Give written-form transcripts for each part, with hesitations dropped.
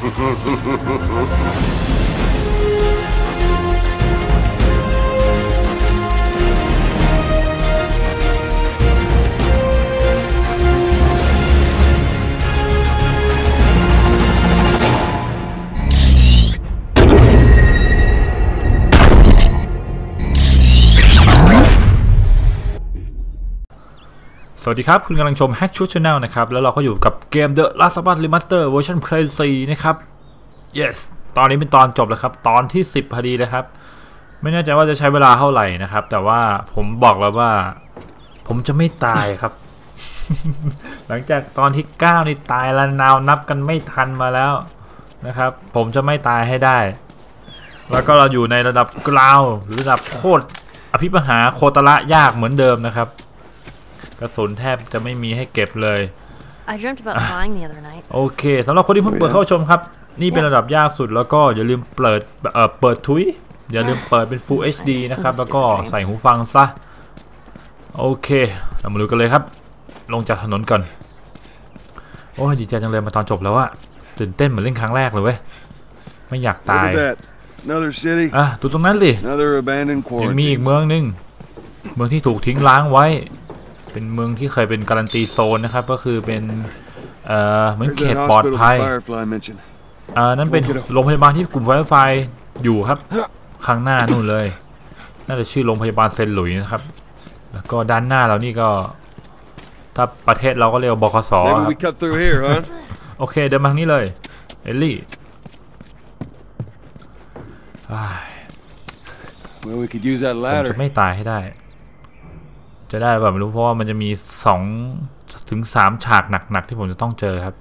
สวัสดีครับคุณกำลังชม Hack Shoot Channel นะครับแล้วเราก็อยู่กับเกม The Last of Us Remaster เวอร์ชัน Play 4 นะครับ yes ตอนนี้เป็นตอนจบแล้วครับตอนที่10พอดีเลยครับไม่แน่ใจว่าจะใช้เวลาเท่าไหร่นะครับแต่ว่าผมบอกแล้วว่าผมจะไม่ตายครับ หลังจากตอนที่9นี่ตายแล้วนาวนับกันไม่ทันมาแล้วนะครับผมจะไม่ตายให้ได้แล้วก็เราอยู่ในระดับกราวหรือระดับโคตรอภิมหาโคตระยากเหมือนเดิมนะครับกระสุนแทบจะไม่มีให้เก็บเลยโอเคสำหรับคนที่เพิ่งเปิดเข้าชมครับนี่เป็นระดับยากสุดแล้วก็อย่าลืมเปิดทุยอย่าลืมเปิดเป็น Full HD นะครับแล้วก็ใส่หูฟังซะโอเคเรามาดูกันเลยครับลงจากถนนก่อนโอ้ยดีใจจังเลยมาตอนจบแล้วอะตื่นเต้นเหมือนเล่นครั้งแรกเลยเว้ยไม่อยากตายดูตรงนั้นสิยังมีอีกเมืองนึงเมืองที่ถูกทิ้งล้างไว้เป็นเมืองที่เคยเป็นการันตีโซนนะครับก็คือเป็นเหมือนเขตปลอดภัยนั่นเป็นโรงพยาบาลที่กลุ่มไฟไฟอยู่ครับข้างหน้านู่นเลยน่าจะชื่อโรงพยาบาลเซนหลุยนะครับแล้วก็ด้านหน้าเรานี่ก็ถ้าประเทศเราก็เรียกว่าบคสครับโอเคเดินมาทางนี้เลยเอลลี่ผมจะไม่ตายให้ได้จะได้แบบไม่รู้เพราะว่ามันจะมี2 ถึง 3ฉากหนักๆที่ผมจะต้องเจอครับ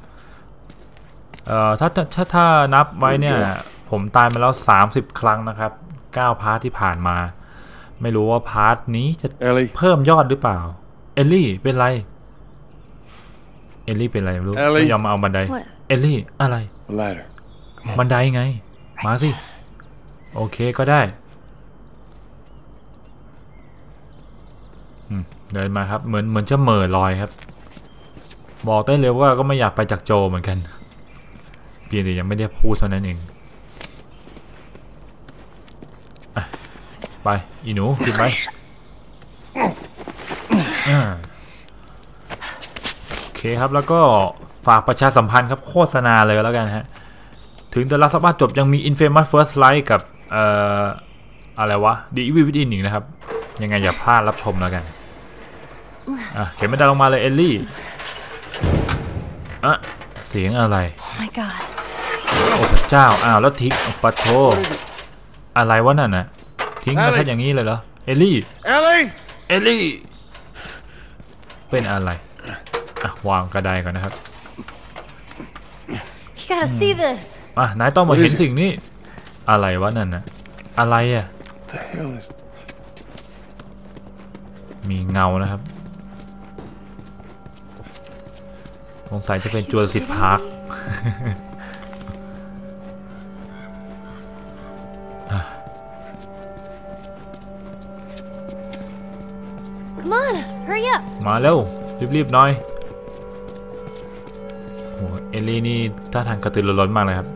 ถ้านับไว้เนี่ยผมตายมาแล้ว30 ครั้งนะครับ9พาร์ทที่ผ่านมาไม่รู้ว่าพาร์ทนี้จะเพิ่มยอดหรือเปล่าเอลลี่เป็นไรเอลลี่เป็นไรไม่รู้ไม่ยอมมาเอาบันไดเอลลี่อะไรบันไดไงมาสิโอเคก็ได้เดินมาครับเหมือนจะเหม่อลอยครับบอกได้เลยว่าก็ไม่อยากไปจากโจเหมือนกันเพียงแต่ยังไม่ได้พูดเท่านั้นเองไปอีหนูขึ้นไปโอเคครับแล้วก็ฝากประชาสัมพันธ์ครับโฆษณาเลยแล้วกันฮะถึงThe Last of Usจบยังมี Infamous First Light กับอะไรวะ The Evil Within อีกนะครับยังไงอย่าพลาดรับชมแล้วกันเข็นไม่ได้ลงมาเลยเอลลี่เสียงอะไรโอ้พระเจ้าแล้วทิ้งปะโถอะไรวะนั่นน่ะทิ้งมาแค่อย่างนี้เลยเหรอเอลลี่เป็นอะไรวางกระไดก่อนนะครับนายต้องมาเห็นสิ่งนี้อะไรวะนั่นน่ะอะไรมีเงานะครับสงสัยจะเป็นจูราสสิคพาร์คมาเร็วรีบๆหน่อยโอ้เอลลี่นี่ท่าทางกระตือรือร้นมากเลยครับ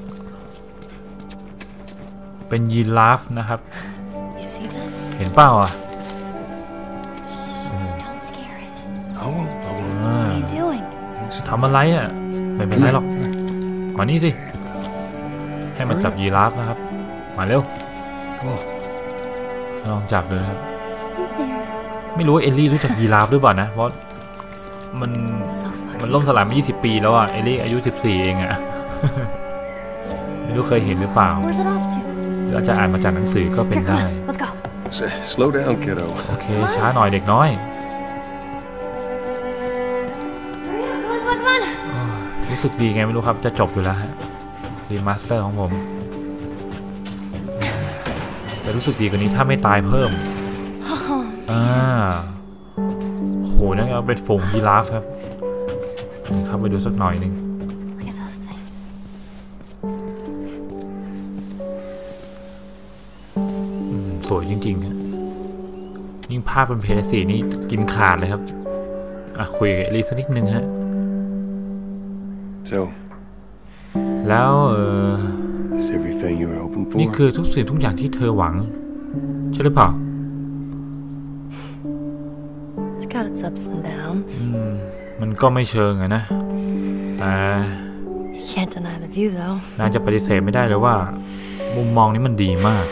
เป็นยีราฟนะครับเห็นเปล่าทำอะไรไม่เป็นไรหรอกมานี่สิให้มันจับยีราฟนะครับมาเร็วลองจับดูครับไม่รู้ว่าเอลลี่รู้จักยีราฟหรือเปล่านะเพราะมันล่มสลายมา20 ปีแล้วเอลลี่อายุ14เองไม่รู้เคยเห็นหรือเปล่าหรืออาจจะอ่านมาจากหนังสือก็เป็นได้โอเคช้าหน่อยเด็กน้อยรู้สึกดีไงไม่รู้ครับจะจบอยู่แล้วฮะรีมาสเตอร์ของผมแต่รู้สึกดีกว่านี้ถ้าไม่ตายเพิ่มโหนั่นก็เป็นฝูงยีราฟครับเข้าไปดูสักหน่อยนึงสวยจริงๆฮะยิ่งภาพเป็นเพจสีนี่กินขาดเลยครับคุยกับเอลลี่สักนิดนึงฮะแล้วนี่คือทุกสิ่งทุกอย่างที่เธอหวังใช่หรือเปล่ามันก็ไม่เชิงอะนะแต่นายจะปฏิเสธไม่ได้เลยว่ามุมมองนี้มันดีมาก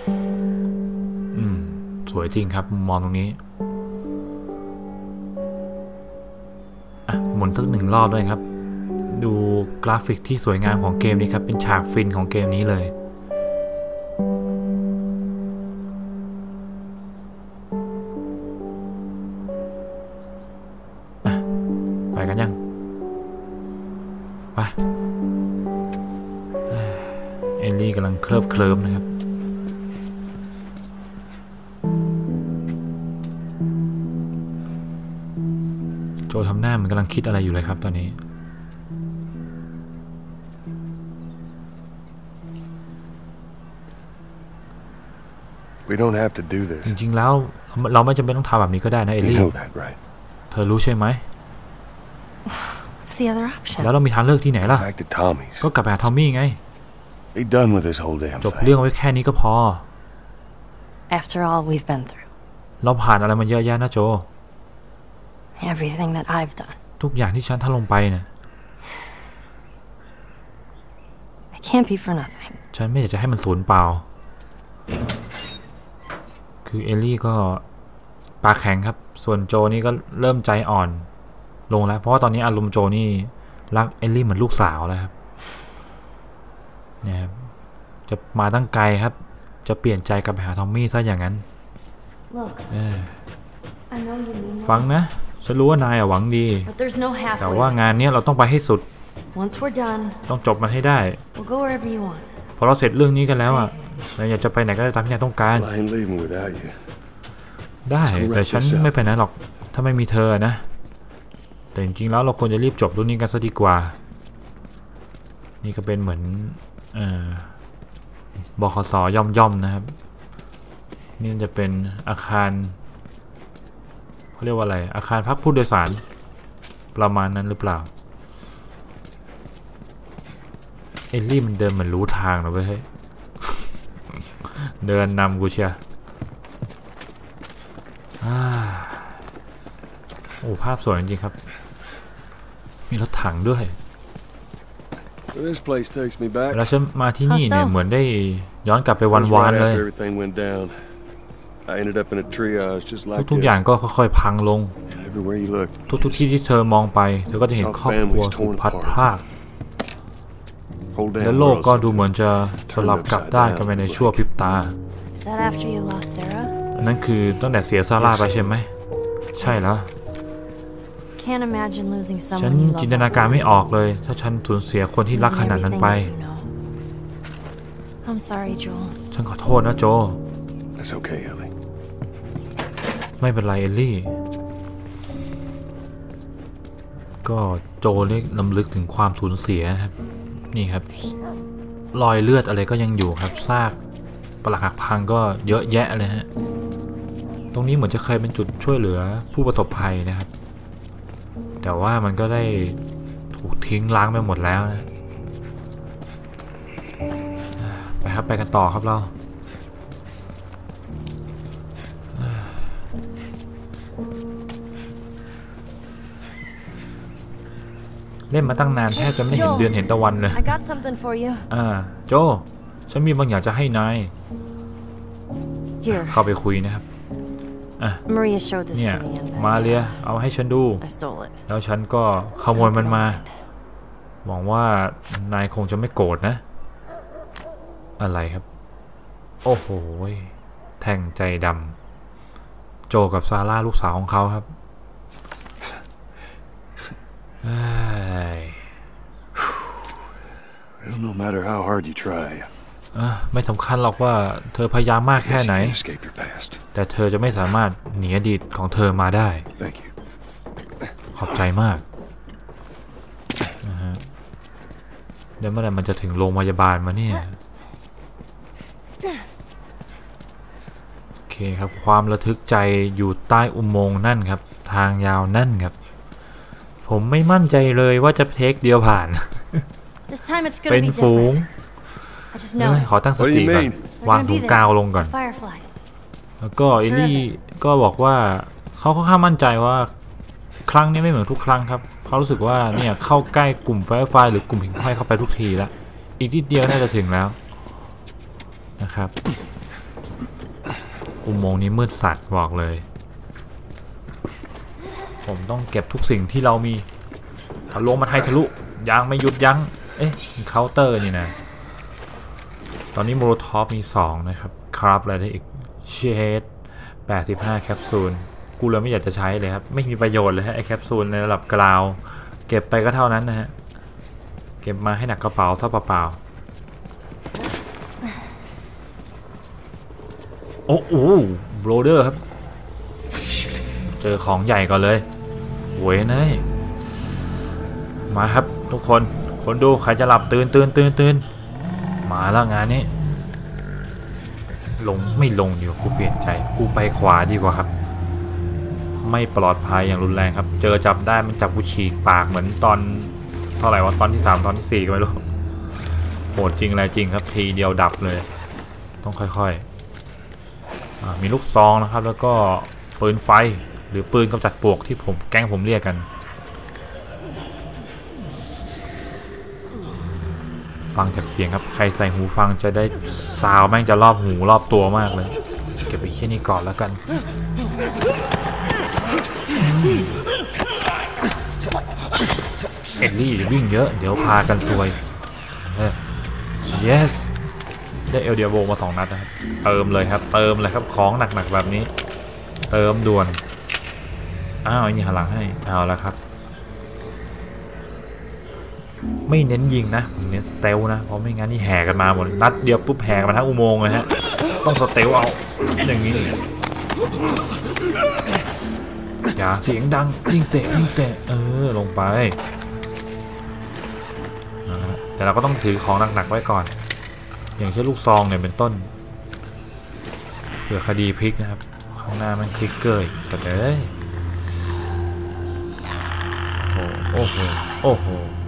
สวยจริงครับมุมมองตรงนี้หมุนสัก1 รอบด้วยครับดูกราฟิกที่สวยงามของเกมนี้ครับเป็นฉากฟินของเกมนี้เลยไปกันยังไปเอลลี่กำลังเคลิบนะครับโจทำหน้ามันกำลังคิดอะไรอยู่เลยครับตอนนี้จริงๆแล้วเราไม่จำเป็นต้องทำแบบนี้ก็ได้นะเอลลี่เธอรู้ใช่ไหมแล้วเรามีทางเลือกที่ไหนล่ะก็กลับไปหาทอมมี่ไงจบเรื่องไว้แค่นี้ก็พอเราผ่านอะไรมาเยอะแยะนะโจทุกอย่างที่ฉันทำลงไปเนี่ยฉันไม่อยากจะให้มันสูญเปล่าคือเอลลี่ก็ปากแข็งครับส่วนโจนี่ก็เริ่มใจอ่อนลงแล้วเพราะว่าตอนนี้อารมณ์โจนี่รักเอลลี่เหมือนลูกสาวแล้วครับเนี่ยครับจะมาตั้งไกลครับจะเปลี่ยนใจกลับไปหาทอมมี่ซะอย่างนั้นฟังนะฉันรู้ว่านายหวังดีแต่ว่างานนี้เราต้องไปให้สุดต้องจบมันให้ได้พอเราเสร็จเรื่องนี้กันแล้วอ่ะเราอยากจะไปไหนก็ได้ตามที่นายต้องการได้แต่ฉันไม่ไปไหนหรอกถ้าไม่มีเธอนะแต่จริงๆแล้วเราควรจะรีบจบเรื่องนี้กันซะดีกว่านี่ก็เป็นเหมือนบขส.ย่อมๆนะครับนี่จะเป็นอาคารเขาเรียกว่าอะไรอาคารพักผู้โดยสารประมาณนั้นหรือเปล่าเอลลี่มันเดินเหมือนรู้ทางนะเว้ยเดินนำกูเชียโอ้ภาพสวยจริงๆครับมีรถถังด้วยแล้วฉันมาที่นี่เนี่ยเหมือนได้ย้อนกลับไปวันๆเลยทุกอย่างก็ค่อยๆพังลงทุกที่ที่เธอมองไปเธอก็จะเห็นครอบครัวถูกพัดพรากและโลกก็ดูเหมือนจะสลับกลับด้านกันไปในชั่วพริบตาอันนั้นคือตั้งแต่เสียซาร่าไปใช่ไหมใช่แล้วฉันจินตนาการไม่ออกเลยถ้าฉันสูญเสียคนที่รักขนาดนั้นไปฉันขอโทษนะโจไม่เป็นไรเอลลี่ก็โจเรียกลำลึกถึงความสูญเสียนะครับนี่ครับรอยเลือดอะไรก็ยังอยู่ครับซากปรักหักพังก็เยอะแยะเลยฮะตรงนี้เหมือนจะเคยเป็นจุดช่วยเหลือผู้ประสบภัยนะครับแต่ว่ามันก็ได้ถูกทิ้งล้างไปหมดแล้วนะไปครับไปกันต่อครับเราเล่นมาตั้งนานแทบจะไม่เห็นเดือนเห็นตะวันเลยโจฉันมีบางอย่างจะให้นายเข้าไปคุยนะครับเนี่ยมาเรียเอาให้ฉันดูแล้วฉันก็ขโมยมันมาหวังว่านายคงจะไม่โกรธนะอะไรครับโอ้โหแทงใจดำโจกับซาร่าลูกสาวของเขาครับไม่สำคัญหรอกว่าเธอพยายามมากแค่ไหนแต่เธอจะไม่สามารถหนีอดีตของเธอมาได้ขอบใจมากเดี๋ยวเมื่อไหร่มันจะถึงโรงพยาบาลมาเนี่ยโอเคครับความระทึกใจอยู่ใต้อุโมงค์นั่นครับทางยาวนั่นครับผมไม่มั่นใจเลยว่าจะเทคเดียวผ่านเป็นฝูงขอตั้งสติก่อนวางถุงกาวลงก่อนแล้วก็เอลลี่ก็บอกว่าเขาค่อนข้างมั่นใจว่าครั้งนี้ไม่เหมือนทุกครั้งครับเขารู้สึกว่าเนี่ยเข้าใกล้กลุ่มไฟหรือกลุ่มหิ่งห้อยเข้าไปทุกทีแล้วอีกนิดเดียวน่าจะถึงแล้วนะครับอุโมงค์นี้มืดสัตว์บอกเลยผมต้องเก็บทุกสิ่งที่เรามีทะลุมาไทยทะลุยังไม่หยุดยั้งมีเคาน์เตอร์นี่นะตอนนี้โมโลท็อปมี2นะครับครับอะไรได้อีกเชด85แคปซูลกูเลยไม่อยากจะใช้เลยครับไม่มีประโยชน์เลยฮะไอแคปซูลในระดับกราวเก็บไปก็เท่านั้นนะฮะเก็บมาให้หนักกระเป๋าเท่าเปล่าโอ้โหโบรเดอร์ครับเจอของใหญ่ก่อนเลยเว้ยเนยมาครับทุกคนดูใครจะหลับตื่นมาแล้วงานนี้ลงไม่ลงดีกว่ากูเปลี่ยนใจกูไปขวาดีกว่าครับไม่ปลอดภัยอย่างรุนแรงครับเจอจับได้มันจับกูฉีกปากเหมือนตอนเท่าไหร่วะตอนที่3ตอนที่4ก็ไม่รู้โหดจริงอะไรจริงครับทีเดียวดับเลยต้องค่อยๆมีลูกซองนะครับแล้วก็ปืนไฟหรือปืนกำจัดปลวกที่แก๊งผมเรียกกันฟังจากเสียงครับใครใส่หูฟังจะได้ซาวแม่งจะรอบหูรอบตัวมากเลยเก็บไปแค่นี้ก่อนแล้วกันเอ็ดลี่วิ่งเยอะเดี๋ยวพากันซวยyes ได้เอลเดียโบมา2 นัดนะครับเติมเลยครับของหนักๆแบบนี้เติมด่วนอ้าวนี่หันหลังให้เอาแล้วครับไม่เน้นยิงนะเน้นสเตลนะเพราะไม่งั้นนี่แห่กันมาหมดนัดเดียวปุ๊บแห่มาทั้งอุโมงค์เลยฮะต้องสเตลเอาอย่างนี้อย่าเสียงดังยิงเตะลงไปแต่เราก็ต้องถือของหนักๆไว้ก่อนอย่างเช่นลูกซองเนี่ยเป็นต้นเผื่อคดีพลิกนะครับข้างหน้ามันคลิกเกอร์สุดเลยโอ้โห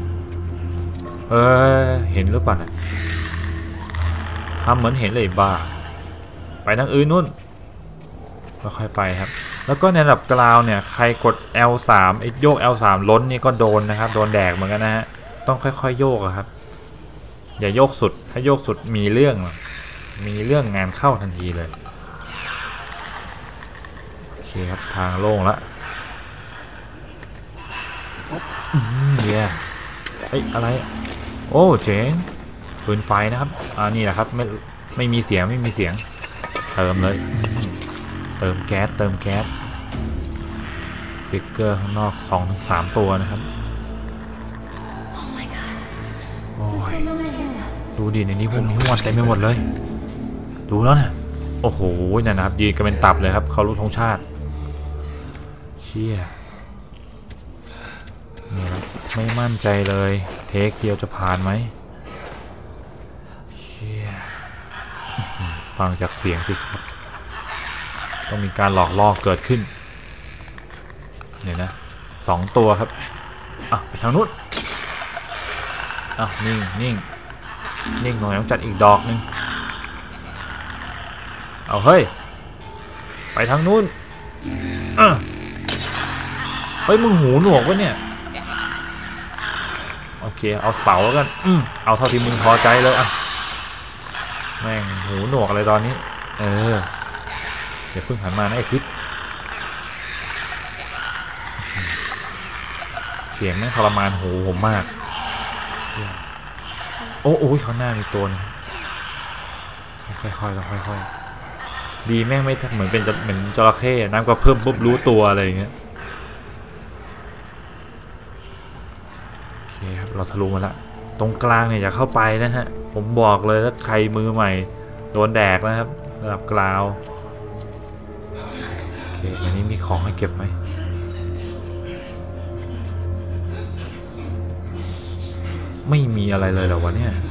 เห็นหรือเปล่าเนี่ยทำเหมือนเห็นเลยบ้าไปทางอื่นนู่นค่อยๆไปครับแล้วก็ในระดับกราวเนี่ยใครกด L3 โยก L3 ล้นนี่ก็โดนนะครับโดนแดกเหมือนกันนะฮะต้องค่อยๆโยกครับอย่าโยกสุดถ้าโยกสุดมีเรื่องงานเข้าทันทีเลยโอเคครับทางโล่งละอะไรโอ้เจ๋งปืนไฟนะครับนี่แหละครับไม่มีเสียงเติมเลยเติมแก๊สฟิกเกอร์ข้างนอก 2-3 ตัวนะครับโอ้ยดูดิในนี้พวกนี้วันเต็มไปหมดเลยดูแล้วนะโอ้โหนะครับยืนกันเป็นตับเลยครับเขารู้ธงชาติเชี่ยนี่ครับไม่มั่นใจเลยเทคเดียวจะผ่านไหมเชี่ยฟังจากเสียงสิครับต้องมีการหลอกล่อเกิดขึ้นเนี่ยนะ2 ตัวครับไปทางนู้นนิ่งหน่อยต้องจัดอีกดอกนึงเอาเฮ้ยไปทางนู้นเฮ้ยมึงหูหนวกวะเนี่ยโอเคเอาเสาแล้วกันเอาเท่าที่มึงพอใจเลยแม่งหูหนวกอะไรตอนนี้อย่าเพิ่งหันมานะไอ้คิดเสียงแม่งทรมานหูผมมากโอ้ยข้างหน้ามีตัวนึงค่อยๆดีแม่งไม่เหมือนจระเข้น้ำก็เพิ่มปุ๊บรู้ตัวอะไรอย่างเงี้ยโอเคครับเราทะลุมาละตรงกลางเนี่ยอย่าเข้าไปนะฮะผมบอกเลยถ้าใครมือใหม่โดนแดกนะครับระดับกราวโอเคอันนี้มีของให้เก็บไหมไม่มีอะไรเลยเหรอวะเนี่ย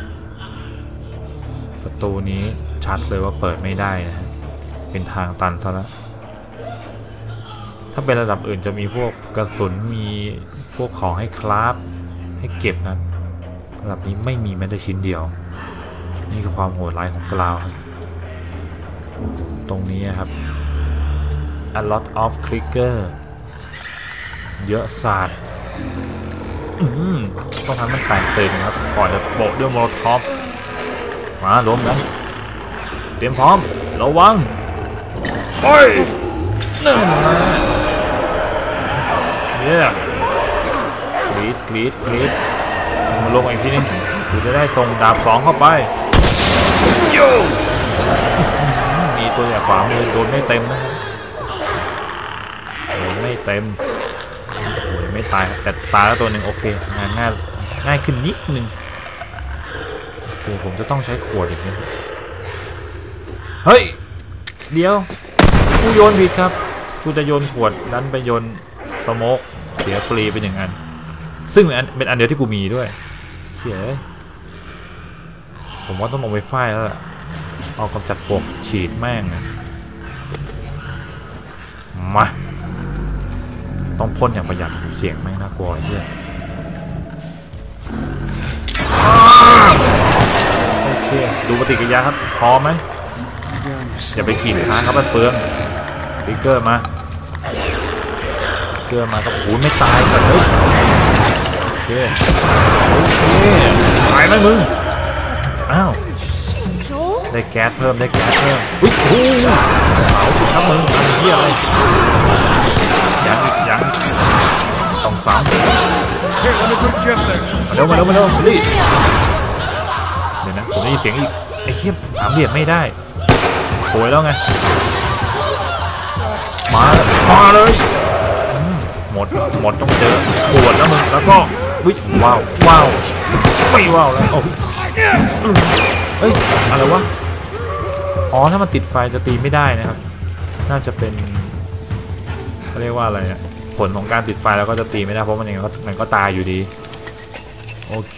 ประตูนี้ชัดเลยว่าเปิดไม่ได้นะเป็นทางตันซะแล้วถ้าเป็นระดับอื่นจะมีพวกกระสุนมีพวกของให้คราฟให้เก็บนะระดับนี้ไม่มีแม้แต่ชิ้นเดียวนี่คือความโหดร้ายของกราวครับตรงนี้ครับ a lot of clicker เยอะศาสตร์ต้องทำมันแตกตื่นครับก่อนจะโบกด้วยโมโลท็อปมารวมกันเตรียมพร้อมระวังโอ้ยนั่นนะเนี่ยกรีดมาลงอีกทีนึงกูจะได้ส่งดาบ2เข้าไปโย่มีตัวอย่างขวามือโดนไม่เต็มนะครับโดนไม่เต็มโอ้ยไม่ตายแต่ตายแล้วตัวหนึ่งโอเคง่ายขึ้นนิดนึงโอเคผมจะต้องใช้ขวดอีกนิดเฮ้ยเดี๋ยวกูโยนผิดครับกูจะโยนขวดนั้นไปโยนสโมกเสียฟรีเป็นอย่างนั้นซึ่งเป็นอันเดียวที่กูมีด้วยเขียผมว่าต้องลงไปไฟแล้วล่ะเอากำจัดปลวกฉีดแม่งมาต้องพ่นอย่างประหยัดเสียงแม่งน่ากลัวเหี้ยโอเคดูปฏิกิริยาครับพอไหมอย่าไปขีดค้างครับมันเปลืองติ๊กเกอร์มาเกอร์มาครับโอ้โหไม่ตายกันเลยโอเคตายไหมมึงอ้าวได้แก๊สเพิ่มอุ้ยโอ้โหเอาสิครับมึงทำเหี้ยอะไรยังต้องซ้ำมาเร็วรีบเดี๋ยวนะผมได้ยินเสียงอีกไอ้เหี้ย3 เหรียญไม่ได้สวยแล้วไงมาเลยหมดต้องเจอปวดแล้วมึงแล้วก็วิว้าวไม่ว้าวแล้วโอ้เฮ้ยอะไรวะอ๋อถ้ามันติดไฟจะตีไม่ได้นะครับน่าจะเป็นเขาเรียกว่าอะไรเนี่ยผลของการติดไฟแล้วก็จะตีไม่ได้เพราะมันก็ตายอยู่ดีโอเค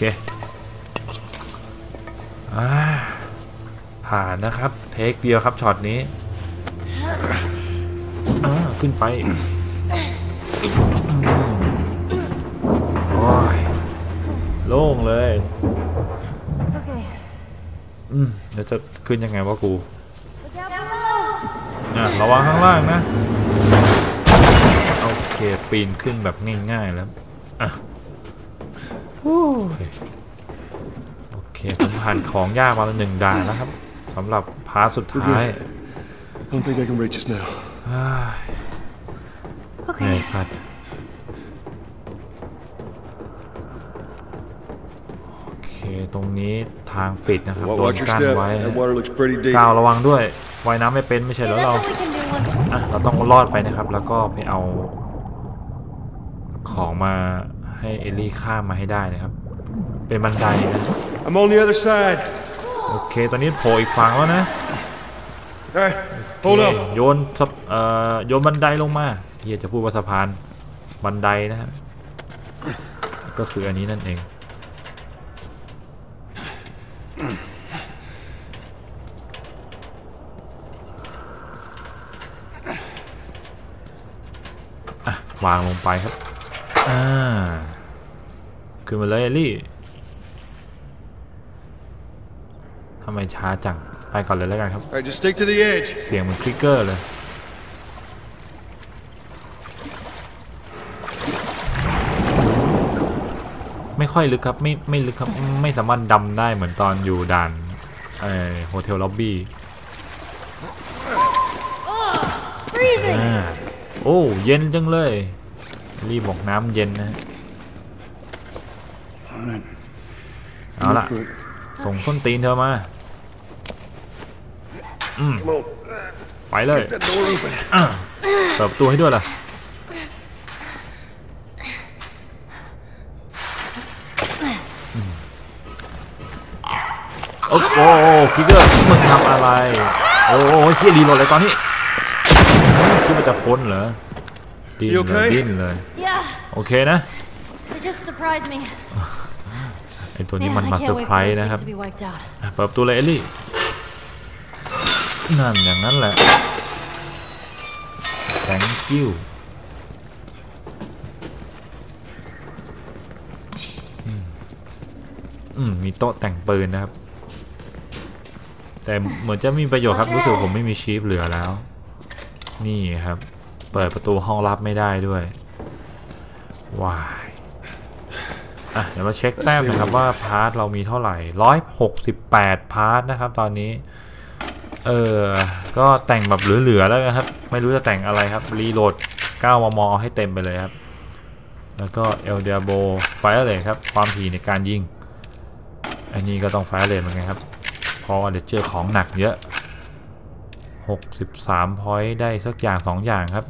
ผ่านนะครับเทคเดียวครับช็อตนี้ขึ้นไปโอ้ยโล่งเลยเดี๋ยวจะขึ้นยังไงวะกูระวังข้างล่างนะโอเคปีนขึ้นแบบง่ายๆแล้วโอเคผมผ่านของยากมาแล้ว1 ด่านนะครับสำหรับพาร์ทสุดท้ายเหนื่อยสัตว์โอเคตรงนี้ทางปิดนะครับโดนกั้นไว้ก้าวระวังด้วยว่ายน้ำไม่เป็นไม่ใช่แล้วเราต้องรอดไปนะครับแล้วก็ไปเอาของมาให้เอลลี่ข้ามมาให้ได้นะครับเป็นบันไดนะโอเคตอนนี้โผล่อีกฝั่งแล้วนะโยนบันไดลงมาเฮียจะพูดว่าสะพานบันไดนะครับก็คืออันนี้นั่นเองวางลงไปครับขึ้นมาเลยเอลลี่ทำไมช้าจังไปก่อนเลยแล้วกันครับเสียงเหมือนคลิกเกอร์เลยไม่ค่อยลึกครับไม่ลึกครับไม่สามารถดำได้เหมือนตอนอยู่ด่านโฮเทลล็อบบี้โอ้เย็นจังเลยรีบบอกน้ำเย็นนะเอาล่ะส่งส้นตีนเธอมาไปเลยเปิดประตูให้ด้วยล่ะโอ้โหคิกเกอร์มึงทำอะไรโอ้โหเฮียรีโหลดเลยตอนนี้คิดว่าจะพ้นเหรอดิ้นเลยโอเคนะไอตัวนี้มันมาเซอร์ไพรส์นะครับเปิดประตูเลยเอลลี่นั่นอย่างนั้นแหละ thank you โมีโต๊ะแต่งปืนนะครับแต่เหมือนจะมีประโยชน์ครับรู้สึกผมไม่มีชีฟเหลือแล้วนี่ครับเปิดประตูห้องลับไม่ได้ด้วยว้ายเดี๋ยวมาเช็คแต้มนะครับว่าพาร์ทเรามีเท่าไหร่168พาร์ทนะครับตอนนี้ก็แต่งแบบเหลือๆแล้วครับไม่รู้จะแต่งอะไรครับรีโหลด9 มมให้เต็มไปเลยครับแล้วก็เอลเดียโบไฟร์เรทครับความถี่ในการยิงอันนี้ก็ต้องไฟร์เรทเหมือนกันครับเพราะว่าเดี๋ยวเจอของหนักเยอะ63พอยต์ได้สักอย่าง2อย่างครับ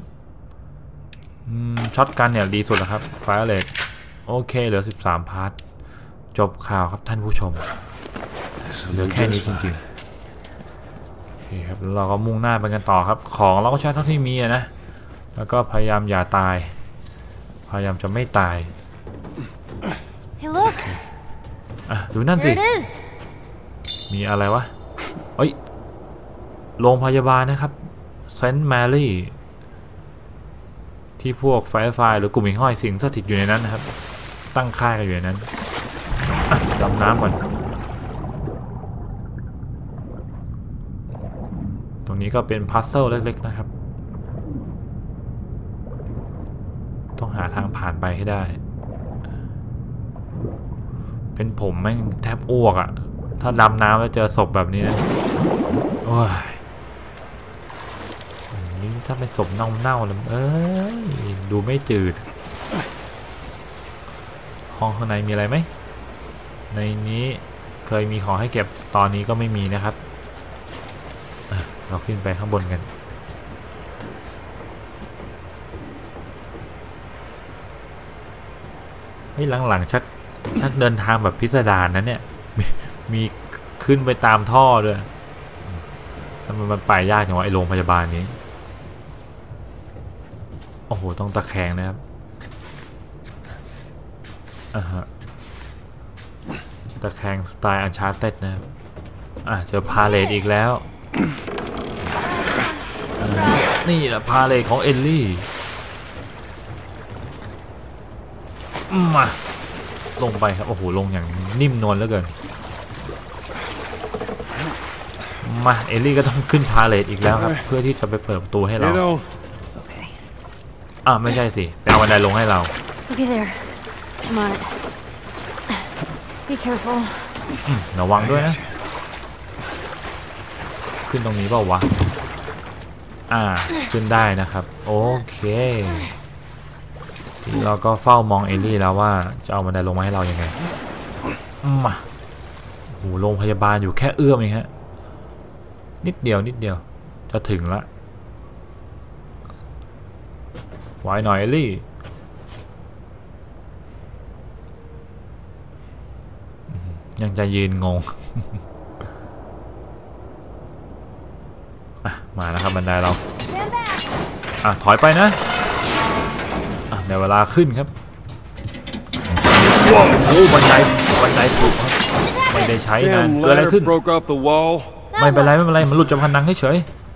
ช็อตกันเนี่ยดีสุดแล้วครับไฟร์เรทโอเคเหลือ13พาร์ทจบข่าวครับท่านผู้ชมเหลือแค่นี้จริงๆโอเคครับเราก็มุ่งหน้าไปกันต่อครับของเราก็ใช้เท่าที่มีนะแล้วก็พยายามอย่าตายพยายามจะไม่ตายดูนั่นสิมีอะไรวะโรงพยาบาลนะครับเซนต์แมรี่ที่พวกไฟหรือกลุ่มหิ่งห้อยสิงสถิตอยู่ในนั้นนะครับตั้งค่ายกันอยู่ในนั้นดำน้ำก่อนตรงนี้ก็เป็นพัซเซิลเล็กๆนะครับต้องหาทางผ่านไปให้ได้เป็นผมแม่งแทบอ้วกถ้าดำน้ำแล้วเจอศพแบบนี้นะโอ้ยนี่ถ้าเป็นศพเน่าๆเลยดูไม่จืดห้องข้างในมีอะไรไหมในนี้เคยมีของให้เก็บตอนนี้ก็ไม่มีนะครับเราขึ้นไปข้างบนกันหลังๆชักเดินทางแบบพิสดารนะเนี่ยมีขึ้นไปตามท่อด้วยทำไมมันไปยากอย่างวะไอโรงพยาบาลนี้โอ้โหต้องตะแคงนะครับตะแคงสไตล์อันชาร์เต็ดนะครับเจอพาเลทอีกแล้วนี่แหละพาเลทของเอลลี่มาลงไปครับโอ้โหลงอย่างนิ่มนวลเหลือเกินมาเอลลี่ก็ต้องขึ้นพาเลทอีกแล้วครับเพื่อที่จะไปเปิดประตูให้เราไม่ใช่สิไปเอาบันไดลงให้เราระวังด้วยนะขึ้นตรงนี้เปล่าวะขึ้นได้นะครับโอเคที่เราก็เฝ้ามองเอลลี่แล้วว่าจะเอาบันไดลงมาให้เรายังไงมาโอ้โหโรงพยาบาลอยู่แค่เอื้อมเองฮะนิดเดียวจะถึงละไว้หน่อยเอลลี่ยังจะยืนงงมาแล้วครับบันไดเราถอยไปนะในเวลาขึ้นครับว้าวโอ้บันไดถูกครับไม่ได้ใช้นานเกิดอะไรขึ้นไม่เป็นไรมันหลุดจากผนังเฉย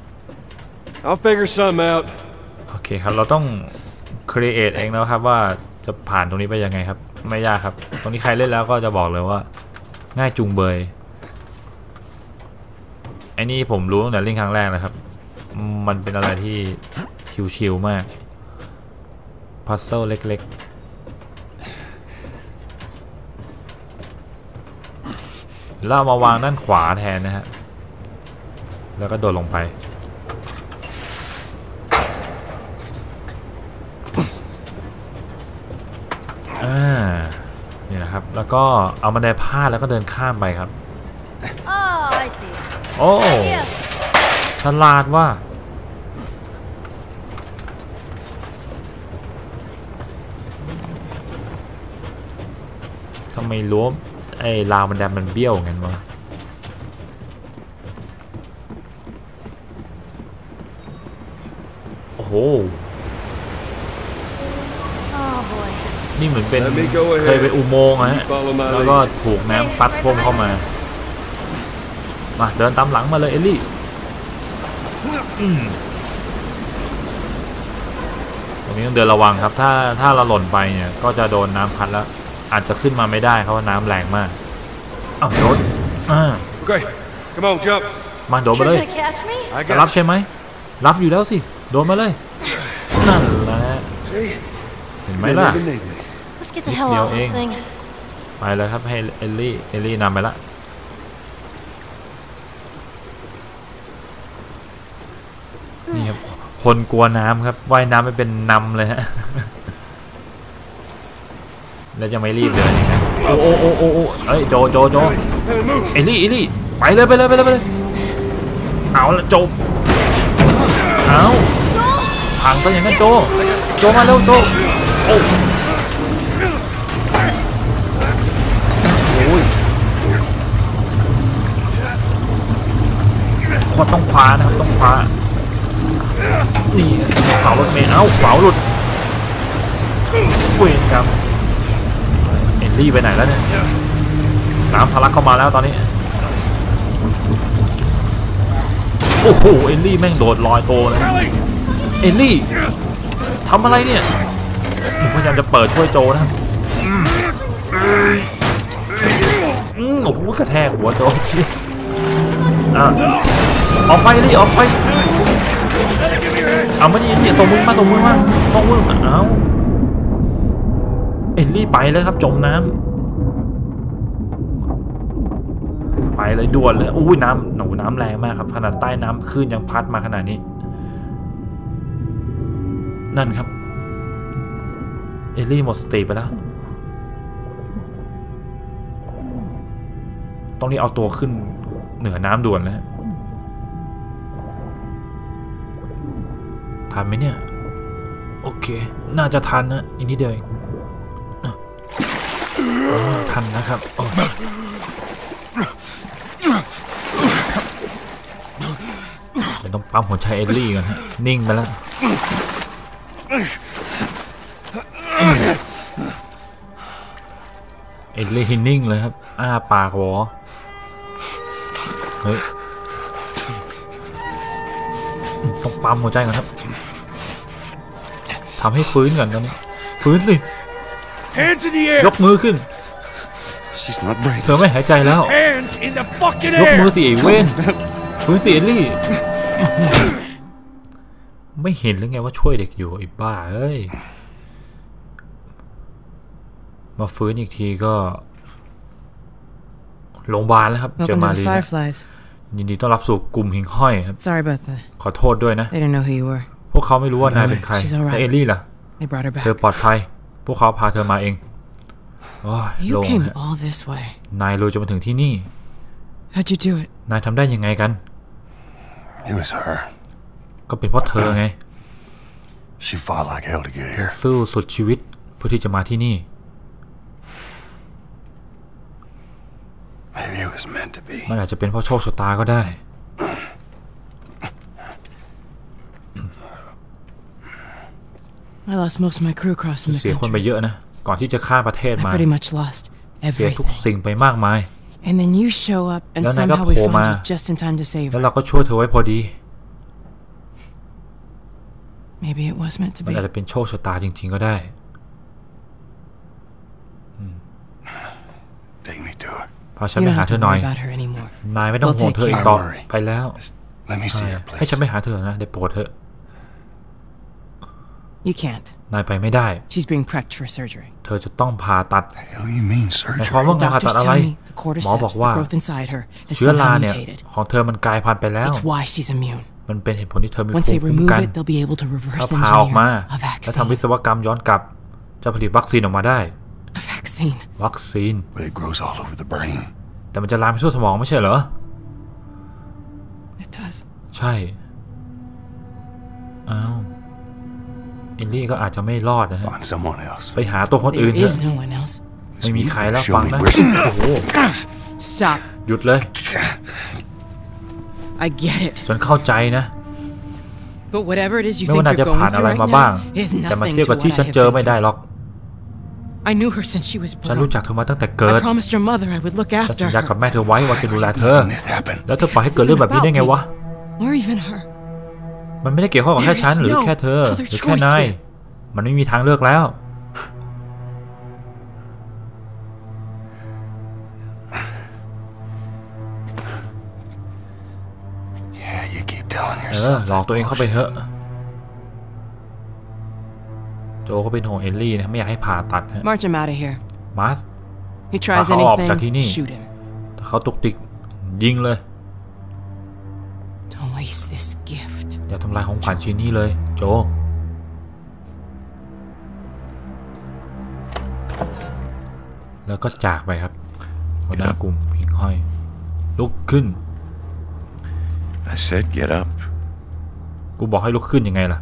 โอเคครับเราต้อง create เองแล้วครับว่าจะผ่านตรงนี้ไปยังไงครับไม่ยากครับตรงนี้ใครเล่นแล้วก็จะบอกเลยว่าง่ายจุงเบยไอ้นี่ผมรู้ตั้งแต่เล่นครั้งแรกนะครับมันเป็นอะไรที่ชิวๆมากพัซเซิลเล็กๆแล้วมาวางด้านขวาแทนนะฮะแล้วก็โดดลงไปนี่นะครับแล้วก็เอาบันไดพาดแล้วก็เดินข้ามไปครับโอ้ฉลาดว่าทำไมรั้วไอ้ราวบันไดมันเบี้ยวงั้นวะโอ้โหนี่เหมือนเป็นเคยเป็นอุโมงค์ฮะแล้วก็ถูกน้ำซัดท่วมเข้ามาเดินตามหลังมาเลยเอลลี่ตรงนี้ต้องเดินระวังครับถ้าเราหล่นไปเนี่ยก็จะโดนน้ำพัดแล้วอาจจะขึ้นมาไม่ได้เพราะว่าน้ำแรงมากอ้าวโดน Okay, come on, jump. มาโดนมาเลยจะรับใช่ไหมรับอยู่แล้วสิโดนมาเลยนั่นแหละเห็นไหมล่ะเดี๋ยวเองไปเลยครับให้เอลลี่นำไปละนี่ครับคนกลัวน้ำครับว่ายน้ำไม่เป็นนำเลยฮะแล้วจะไม่รีบเลยนะโอ้เอ้ยโจเอลลี่ไปเลยเอาละโจเอาพังซะอย่างนั้นโจมาเร็วโจโอ้ยคนต้องคว้านะครับต้องคว้านี่เสารถเมล์เอ้าเสาหลุดเว้ยครับเอลลี่ไปไหนแล้วเนี่ยน้ำทะลักเข้ามาแล้วตอนนี้โอ้โหเอลลี่แม่งโดดลอยโตเลยเอลลี่ทำอะไรเนี่ยผมพยายามจะเปิดช่วยโจนะโอ้โหกระแทกหัวโจออกไปเอลลี่ออกไปเอามาดิส่งมือมาเอาเอลลี่ไปเลยครับจมน้ำไปเลยด่วนเลยอุ้ยน้ำแรงมากครับขนาดใต้น้ำคลื่นยังพัดมาขนาดนี้นั่นครับเอลลี่หมดสติไปแล้วต้องรีบเอาตัวขึ้นเหนือน้ำด่วนแล้วทันไหมเนี่ยโอเคน่าจะทันนะอีกนิดเดียวทันนะครับเดี๋ยวต้องปั๊มหัวใจเอลลี่ก่อนฮะนิ่งไปแล้วเอลลี่นิ่งเลยครับอ้าปากหัวเฮ้ยต้องปั๊มหัวใจก่อนครับทำให้ฟื้นก่อนตอนนี้ฟื้นสิยกมือขึ้นเธอไม่หายใจแล้วยกมือสิเอเว่นฟื้นสิเอลลี่ไม่เห็นหรือไงว่าช่วยเด็กอยู่ไอ้บ้าเอ้ยมาฟื้นอีกทีก็โรงพยาบาลแล้วครับเจอมาลียินดีต้อนรับสู่กลุ่มหิ่งห้อยครับขอโทษด้วยนะพวกเขาไม่รู้ว่านายเป็นใครแต่เอลลี่ล่ะเธอปลอดภัยพวกเขาพาเธอมาเองโล่งนายรู้จะมาถึงที่นี่นายทำได้ยังไงกันก็เป็นเพราะเธอไงสู้สุดชีวิตเพื่อที่จะมาที่นี่มันอาจจะเป็นเพราะโชคชะตาก็ได้เสียคนไปเยอะนะก่อนที่จะข้ามประเทศมาเสียทุกสิ่งไปมากมายแล้วนายก็โผล่มาแล้วเราก็ช่วยเธอไว้พอดีมันอาจจะเป็นโชคชะตาจริงๆก็ได้พาฉันไปหาเธอหน่อยนายไม่ต้องห่วงเธออีกต่อไปแล้วให้ฉันไปหาเธอนะได้โปรดเถอะนายไปไม่ได้เธอจะต้องผ่าตัดในความว่าการผ่าตัดอะไรหมอบอกว่าเชื้อราเนี่ยของเธอมันกลายพันธุ์ไปแล้วมันเป็นเหตุผลที่เธอมีภูมิคุ้มกันถ้าผ่าออกมาและทำวิศวกรรมย้อนกลับจะผลิตวัคซีนออกมาได้วัคซีนแต่มันจะลามไปทั่วสมองไม่ใช่เหรอใช่อ้าวเอลลี่ก็อาจจะไม่รอดนะฮะไปหาตัวคนอื่นเถอะไม่มีใครแล้วฟังนะโอ้โหหยุดเลยฉันเข้าใจนะไม่ว่านายจะผ่านอะไรมาบ้างแต่มาเทียบกับที่ฉันเจอไม่ได้หรอกฉันรู้จักเธอมาตั้งแต่เกิดฉันสัญญากับแม่เธอไว้ว่าจะดูแลเธอแล้วเธอปล่อยให้เกิดเรื่องแบบนี้ได้ไงวะมันไม่ได้เกี่ยวข้องกับแค่ฉันหรือแค่เธอหรือแค่นายมันไม่มีทางเลือกแล้วหลอกตัวเองเข้าไปเถอะโจก็เป็นห่วงเอลลี่นะไม่อยากให้ผ่าตัดฮะ March him out of here. มาร์ส He tries anything, shoot him. ถ้าเขาตุกติกยิงเลย Don't waste this gift. อย่าทำลายของขวัญชิ้นนี้เลยโจแล้วก็จากไปครับหัวหน้ากลุ่มหิ่งห้อยลุกขึ้น I said get up. กูบอกให้ลุกขึ้นยังไงล่ะ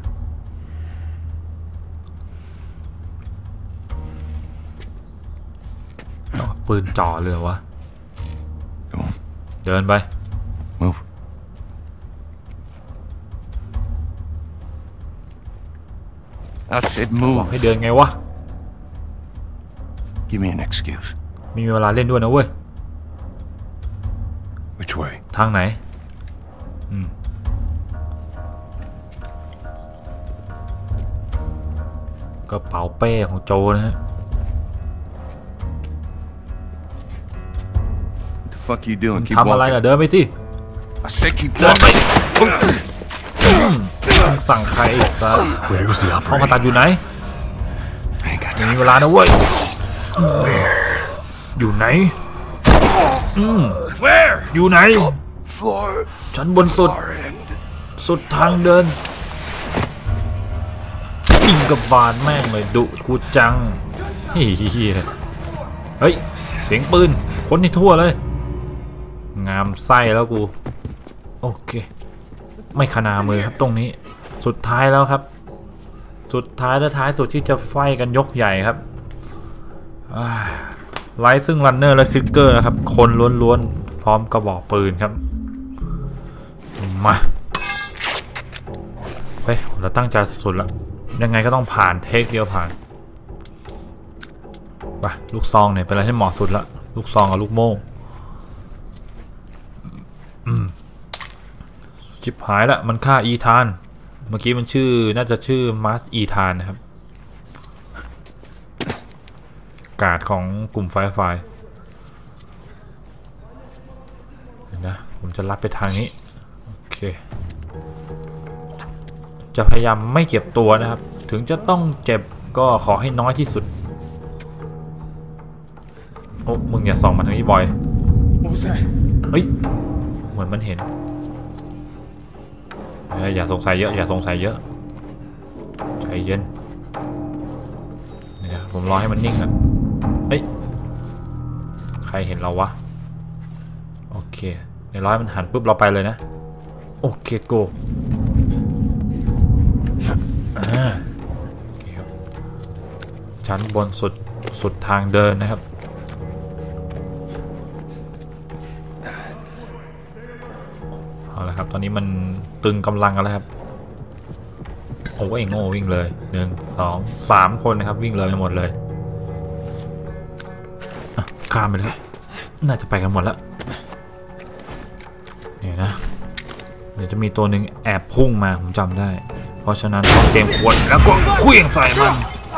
ปืนจ่อเลยวะ Come on, เดินไป move. I said บ move. อกให้เดินไงวะ Give me an excuse. ไม่มีเวลาเล่นด้วยนะเว้ย Which way? ทางไหนกระเป๋าเป้ของโจนะฮะ What the fuck you doing? Keep ทำอะไร walking. ล่ะเดินไปสิ I said keep เดินไป walking. สั่งใครอีกซะ Where was the ห้องผ่าตัดอยู่ไหน I ain't got มี time. เวลานะเว้ยอยู่ไหน Where? อยู่ไหน Floor. ชั้นบนสุด Far end. สุดทางเดินยิงกับบานแม่งเลยดุกูจังเฮ้ยเสียงปืนคนที่ทั่วเลยงามไส้แล้วกูโอเคไม่ขนามือครับตรงนี้สุดท้ายแล้วครับสุดท้ายและท้ายสุดที่จะไฟกันยกใหญ่ครับไลท์ซึ่งรันเนอร์และคลิกเกอร์นะครับคนล้วนๆพร้อมกระบอกปืนครับมาเฮ้ยเราตั้งใจสุดๆแล้วยังไงก็ต้องผ่านเทคเดียวผ่านไปลูกซองเนี่ยเป็นอะไรที่เหมาะสุดละลูกซองกับลูกโม่ชิบหายละมันฆ่าอีธานเมื่อกี้มันชื่อน่าจะชื่อมาสอีธานนะครับการ์ดของกลุ่มไฟเห็นนะผมจะรับไปทางนี้โอเคจะพยายามไม่เจ็บตัวนะครับถึงจะต้องเจ็บก็ขอให้น้อยที่สุดโอ้มึงอย่าส่องมาทางนี้บ่อย What was that? เฮ้ยเหมือนมันเห็นอย่าสงสัยเยอะอย่าสงสัยเยอะใจเย็นนี่ผมรอให้มันนิ่งก่อนเอ้ยใครเห็นเราวะโอเคในร้อยมันหันปุ๊บเราไปเลยนะโอเคโกโอเคครับชั้นบนสุดทางเดินนะครับเอาละครับตอนนี้มันตึงกำลังกันแล้วครับโอ้ยโง่วิ่งเลย1 2 3คนนะครับวิ่งเลยไปหมดเลยข้ามไปเลยน่าจะไปกันหมดแล้วเนี่ยนะเดี๋ยวจะมีตัวหนึ่งแอบพุ่งมาผมจำได้เพราะฉะนั้นต้องเตรียมขวดแล้วก็เคลื่องใส่มัน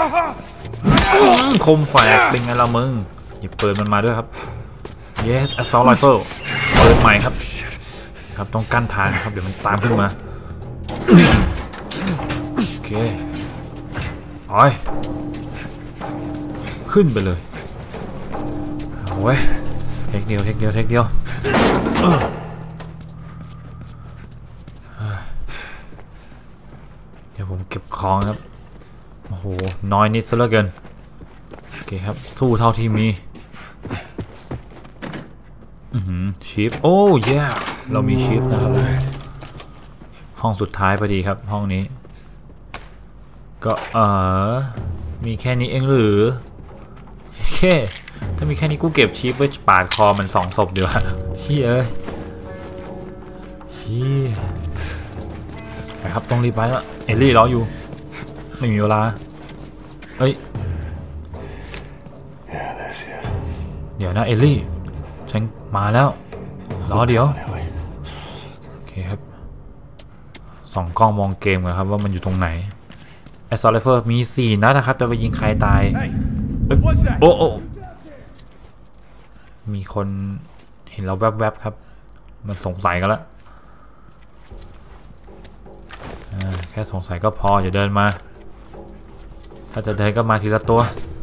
คมแฝกเป็นไงล่ะมึงหยิบปืนมันมาด้วยครับ Yes Assault Rifle ปืนใหม่ครับครับต้องกั้นทางครับเดี๋ยวมันตามขึ้นมาโอเคอ้อยขึ้นไปเลยเอาไว้เทคเดียวเดี๋ยวผมเก็บของครับโอ้โหน้อยนิดซะเหลือเกินโอเคครับสู้เท่าที่มีชีฟโอ้ยเรามีชีฟนะครับห้องสุดท้ายพอดีครับห้องนี้ก็มีแค่นี้เองหรือแค่ถ้ามีแค่นี้กูเก็บชีฟไว้ปาดคอมัน2 ศพเดียวเฮ้ยเอ้ยไปครับต้องรีบไปแล้วเอลลี่รออยู่ไม่มีเวลาเฮ้ยเดี๋ยวนะเอลลี่ฉันมาแล้วรอเดี๋ยวโอเคครับส่องกล้องมองเกมกันครับว่ามันอยู่ตรงไหนแอสซอลเลเฟอร์มี4 นัดนะครับจะไปยิงใครตายโอ้มีคนเห็นเราแวบๆครับมันสงสัยกันแล้วค่สงสัยก็พออย่าเดินมาถ้าจะเดินก็มาทีละตัว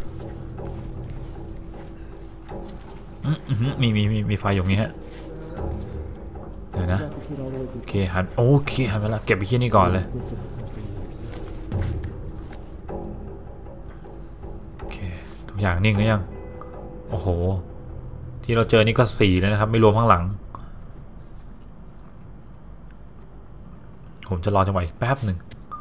มีไฟอยู่นี้ฮะเดี๋ยวนะโอเคหันไปละเก็บไปที่นี่ก่อนเลยโอเคทุกอย่างนิ่งหรือยังโอ้โหที่เราเจอนี่ก็4แล้วนะครับไม่รวมข้างหลังผมจะรอจังหวะอีกแป๊บหนึ่ง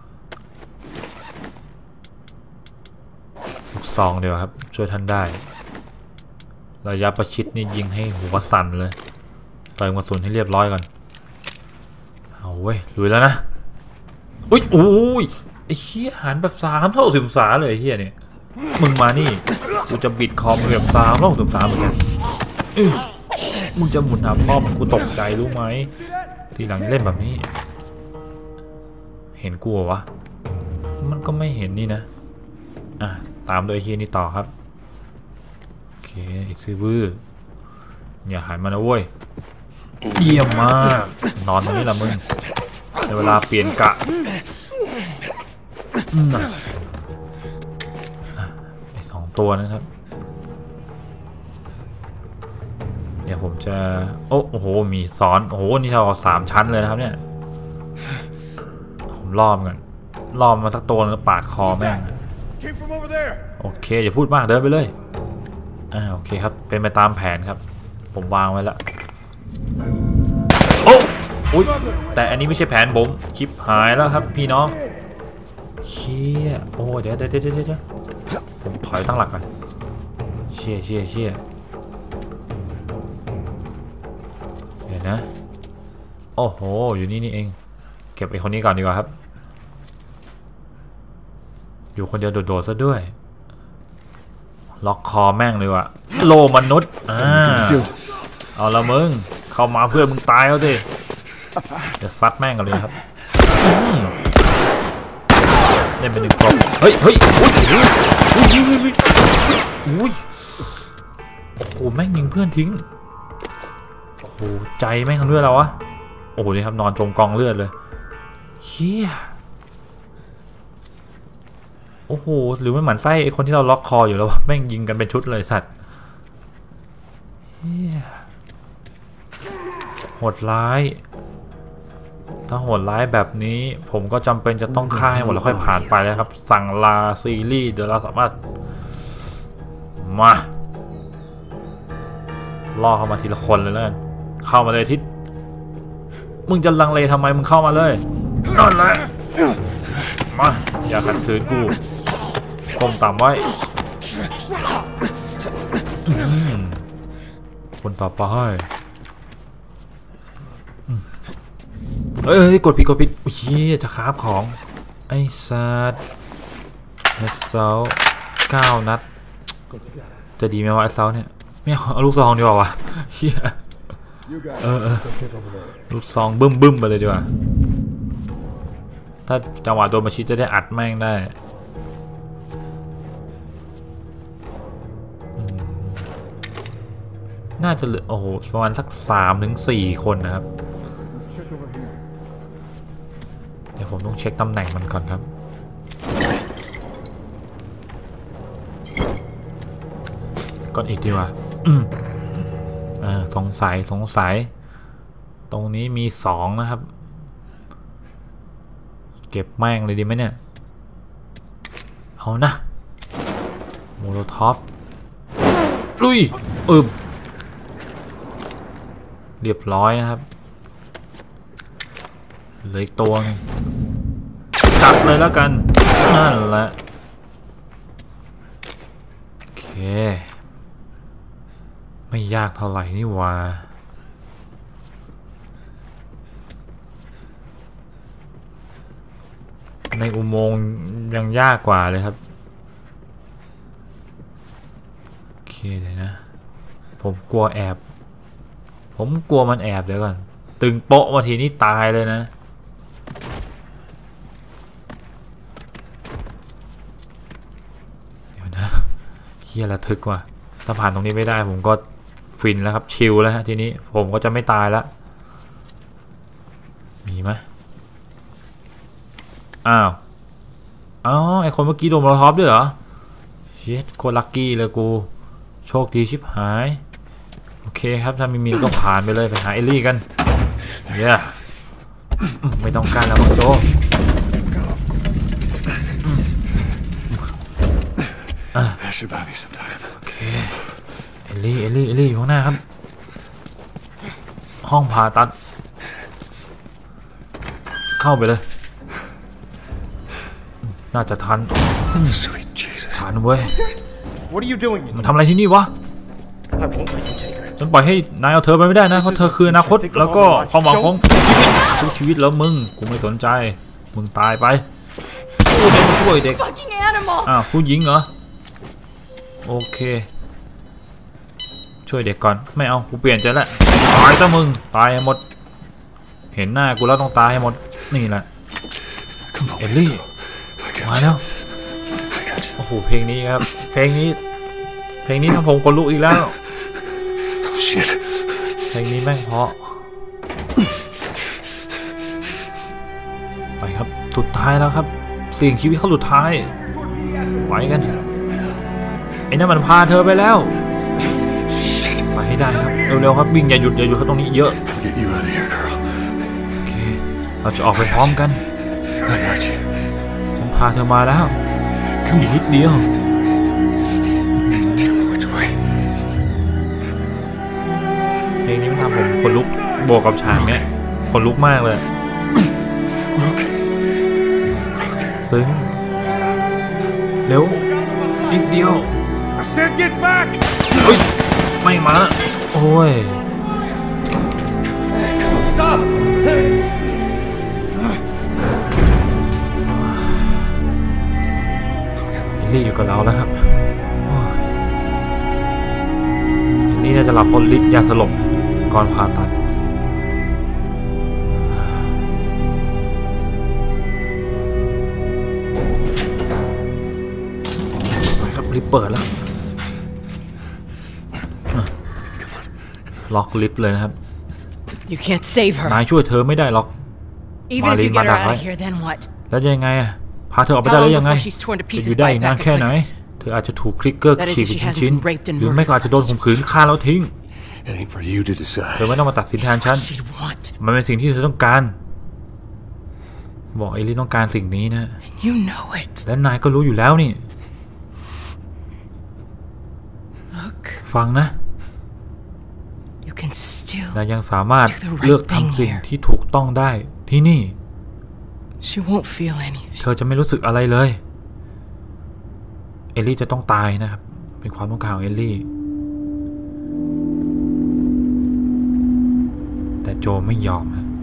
ลูกซองเดียวครับช่วยท่านได้ระยะประชิดนี่ยิงให้หัวสั่นเลยเติมกระสุนให้เรียบร้อยก่อนเอาเว้ยลุยแล้วนะอุ้ยไอ้เหี้ยหันแบบ3 เท่า10 องศาเลยไอ้เหี้ยเนี่ยมึงมานี่กูจะบิดคอมแบบ3 เท่า10 องศาเหมือนกันมึงจะหมุนหาพ่อมึงกูตกใจรู้ไหมทีหลังเล่นแบบนี้เห็นกูเหรอวะมันก็ไม่เห็นนี่นะตามโดยเฮียนี่ต่อครับโอเคไอ้ซื้อบื้ออย่าหันมานะเว้ยเยี่ยมมากนอนตรงนี้ละมึงในเวลาเปลี่ยนกะไอ้2 ตัวนะครับเดี๋ยวผมจะโอ้โหมีซ้อนโอ้โหนี่เท่ากับ3 ชั้นเลยนะครับเนี่ยผมล้อมกันล้อมมาสักตัวแล้วปาดคอแม่งโอเคอย่าพูดมากเดินไปเลยโอเคครับเป็นไปตามแผนครับผมวางไว้แล้วอุ๊ยแต่อันนี้ไม่ใช่แผนผมคลิปหายแล้วครับพี่น้องเชี่ยโอ้เดี๋ยวผมถอยตั้งหลักก่อนเชี่ยเดี๋ยวนะโอ้โหอยู่นี่เองเก็บไอ้คนนี้ก่อนดีกว่าครับอยู่คนเดียวโดดๆซะด้วยล็อกคอแม่งเลยว่ะโลมนุษย์เอาละมึงเข้ามาเพื่อมึงตายเอาสิเดี๋ยวซัดแม่งกันเลยครับเล่นเป็น1 ศพเฮ้ยอุ้ยโอ้โหแม่งยิงเพื่อนทิ้งโอ้โหใจแม่งทำเลือดเราวะโอ้โหนี่ครับนอนจมกองเลือดเลยเฮียโอ้โหหรือไม่หมั่นไส้ไอ้คนที่เราล็อกคออยู่แล้วแม่งยิงกันเป็นชุดเลยสัตว์โหดร้ายถ้าโหดร้ายแบบนี้ผมก็จำเป็นจะต้องฆ่าให้หมดแล้วค่อยผ่านไปแล้วครับสั่งลาซีรีส์เดี๋ยวเราสามารถมาล่อเข้ามาทีละคนเลยแล้วกันเข้ามาเลยทิศมึงจะลังเลทำไมมึงเข้ามาเลยนั่นแหละมาอย่าขัดขืนกูก้มต่ำไว้คนต่อไปเอ้ยกดผิดอุ้ยจะคาบของไอ้สัตว์ไอ้เซา9 นัดจะดีไหมวะไอ้เซาเนี่ยไม่เอาลูกซองดีกว่าวะเฮียลูกซองบึ้มไปเลยดีกว่าถ้าจังหวะโดนมาชิดจะได้อัดแม่งได้น่าจะเหลือโอ้โหประมาณสัก3 ถึง 4 คนนะครับเดี๋ยวผมต้องเช็คตำแหน่งมันก่อนครับก่อนอีกดีกว่าสงสัยตรงนี้มี2นะครับเก็บแม่งเลยดีไหมเนี่ยเอานะโมโลทอฟลุยเรียบร้อยนะครับเหลืออีกตัวนึงจัดเลยแล้วกันนั่นแหละโอเคไม่ยากเท่าไหร่นี่ว่าในอุโมงค์ยังยากกว่าเลยครับโอเคเลยนะผมกลัวมันแอบเดี๋ยวก่อนตึงโป๊ะมาทีนี้ตายเลยนะเดี๋ยวนะเฮียระทึกว่ะถ้าผ่านตรงนี้ไม่ได้ผมก็ฟินแล้วครับชิลแล้วฮะทีนี้ผมก็จะไม่ตายแล้วมีไหมอ้าวไอคนเมื่อกี้โดนมอลท็อปด้วยเหรอเช็ดโคตรลัคกี้เลยกูโชคดีชิบหายโอเคครับถ้ามีก็ผ่านไปเลยไปหาเอลลี่กันเย้ไม่ต้องการแล้วโจโอเคเอลลี่อยู่ข้างหน้าครับห้องผ่าตัดเข้าไปเลยน่าจะทันทันเว้ยมันทำอะไรที่นี่วะฉันปล่อยให้นายเอาเธอไปไม่ได้นะเพราะเธอคืออนาคตแล้วก็ความหวังของทุกชีวิตแล้วมึงกูไม่สนใจมึงตายไปช่วยเด็กผู้หญิงเหรอโอเคช่วยเด็กก่อนไม่เอากูเปลี่ยนใจแล้วตายซะมึงตายให้หมดเห็นหน้ากูแล้วต้องตายให้หมดนี่แหละเอลลี่มาแล้วโอ้โหเพลงนี้ครับเพลงนี้ทำผมขนลุกอีกแล้วเพลงนี้แม่งเพราะไปครับสุดท้ายแล้วครับเสี่ยงชีวิตเขาสุดท้ายไปกันไอ้นั่นมันพาเธอไปแล้วไปให้ได้ครับเร็วๆครับวิ่งอย่าหยุดเขาตรงนี้เยอะโอเคเราจะออกไปพร้อมกันฉันพาเธอมาแล้วอีกนิดเดียวเพลงนี้มันทำผมคนลุกบวกกับฉากเนี้ยคนลุกมากเลยซึ้งเร็วนิดเดียวเฮ้ยไม่มาโอ้ยนี่อยู่กับเราแล้วครับนี่น่าจะหลับเพราะฤทธิ์ยาสลบก่อนผ่าตัดไปครับลิฟต์เปิดแล้วล็อกลิฟต์เลยนะครับ You can't save her. นายช่วยเธอไม่ได้หรอก Even if you get her out of here, then what? แล้วยังไงพาเธอออกไปได้แล้วยังไงจะอยู่ได้อีกนานแค่ไหนเธออาจจะถูกคลิกเกอร์ฉีกเป็นชิ้นๆหรือไม่ก็อาจจะโดนข่มขืนฆ่าแล้วทิ้งเธอไม่ต้องมาตัดสินแทนฉันมันเป็นสิ่งที่เธอต้องการบอกเอลลี่ต้องการสิ่งนี้นะและนายก็รู้อยู่แล้วนี่ฟังนะนายยังสามารถเลือกทำสิ่งที่ถูกต้องได้ที่นี่เธอจะไม่รู้สึกอะไรเลยเอลลี่จะต้องตายนะครับเป็นความต้องการของเอลลี่แต่โจไม่ยอมครับ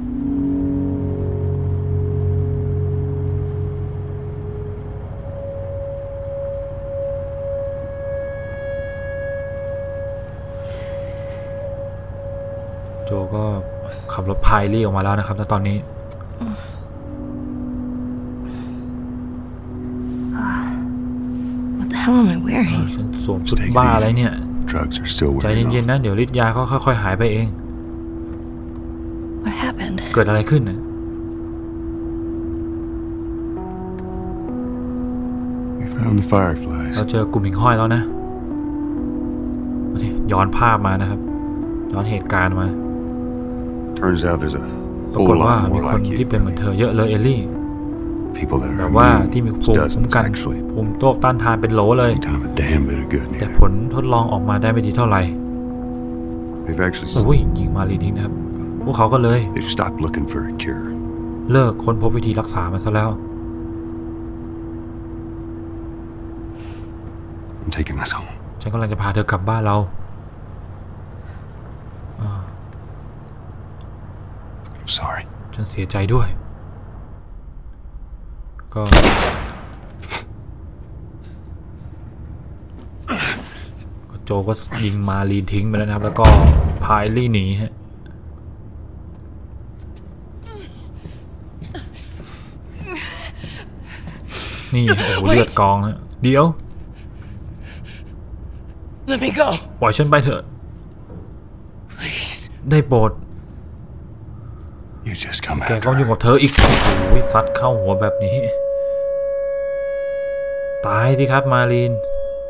โจก็ขับรถพาเอลลี่ออกมาแล้วนะครับณตอนนี้ฉันสวมชุดบ้าอะไรเนี่ยใจเย็นๆนะเดี๋ยวฤทธิ์ยาก็ค่อยๆหายไปเองเกิดอะไรขึ้นนะเราเจอกลุ่มหิ่งห้อยแล้วนะย้อนภาพมานะครับย้อนเหตุการณ์มาปรากฏว่ามีคนที่เป็นเหมือนเธอเยอะเลยเอลลี่แบบว่าที่มีภูมิคุ้มกันภูมิโต้ต้านทานเป็นโหลเลยแต่ผลทดลองออกมาได้ไม่ดีเท่าไหร่โอ้ยยิงมาลีทิ้งนะครับพวกเขาก็เลยเลิกค้นพบวิธีรักษามันซะแล้วฉันกำลังจะพาเธอกลับบ้านเราฉันเสียใจด้วยก็โจก็ยิงมาลีนทิ้งไปแล้วนะครับแล้วก็พาเอลลี่หนีฮะนี่โอ้โหเลือดกองนะเดี๋ยวปล่อยฉันไปเถอะได้โปรด You just come แก after ก็ยุ่ง her. กับเธออีกโอ้ยซัดเข้าหัวแบบนี้ตายสิครับมารีน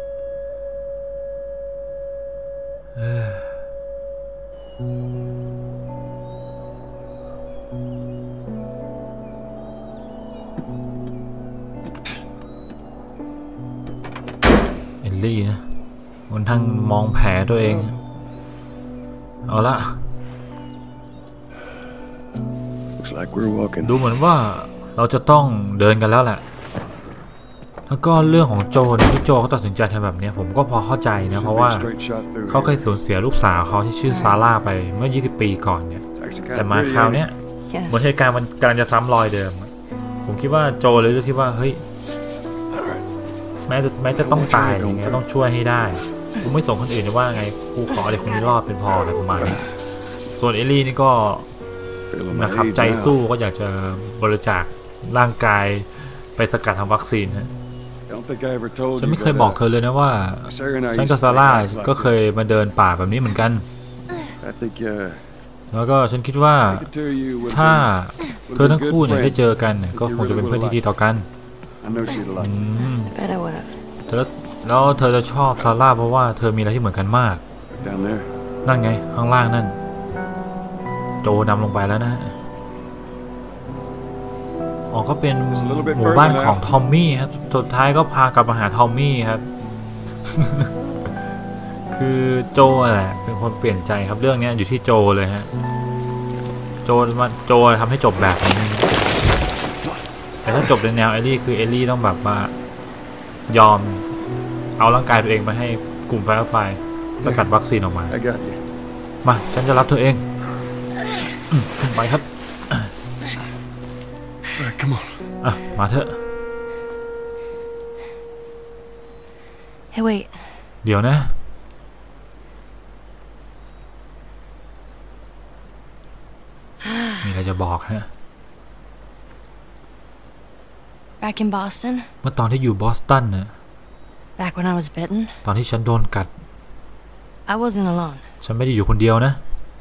เอลลี่นะมันทั้งมองแผลตัวเองเอาละ Looks like we're walking. ดูเหมือนว่าเราจะต้องเดินกันแล้วแหละแล้วก็เรื่องของโจเนี่ยที่โจเขาตัดสินใจทำแบบนี้ผมก็พอเข้าใจนะเพราะว่าเขาเคยสูญเสียลูกสาวเขาที่ชื่อซาร่าไปเมื่อ20 ปีก่อนเนี่ยแต่มาคราวเนี้ยบนเหตุการณ์มันกำลังจะซ้ำรอยเดิมผมคิดว่าโจเลยเลือกที่ว่าเฮ้ยแม้จะต้องตายยังไงต้องช่วยให้ได้กูไม่สนคนอื่นจะว่าไงกูขอเด็กคนนี้รอดเป็นพออะไรประมาณนี้ส่วนเอลลี่นี่ก็นะครับใจสู้ก็อยากจะบริจาคร่างกายไปสกัดทำวัคซีนฮะฉันไม่เคยบอกเธอเลยนะว่าฉันกับซาร่าก็เคยมาเดินป่าแบบนี้เหมือนกันแล้วก็ฉันคิดว่าถ้าเธอทั้งคู่เนี่ยได้เจอกันก็คงจะเป็นเพื่อนที่ดีต่อกันแล้วเธอจะชอบซาร่าเพราะว่าเธอมีอะไรที่เหมือนกันมากนั่นไงข้างล่างนั่นโจนำลงไปแล้วนะอ๋อก็เป็นหมู่บ้านของทอมมี่ครับสุดท้ายก็พากลับมาหาทอมมี่ครับ คือโจแหละเป็นคนเปลี่ยนใจครับเรื่องนี้อยู่ที่โจเลยฮะโจทำให้จบแบบนี้แต่ถ้าจบในแนวเอลลี่คือเอลลี่ต้องแบบว่ายอมเอาร่างกายตัวเองมาให้กลุ่มไฟร์ไฟสกัดวัคซีนออกมามาฉันจะรับเธอเองขึ้นไปครับมาเถอะ Hey, wait. เดี๋ยวนะมีอะไรจะบอกฮะ Back in Boston? เมื่อตอนที่อยู่บอสตันน่ะ Back when I was bitten? ตอนที่ฉันโดนกัด I wasn't alone. ฉันไม่ได้อยู่คนเดียวนะ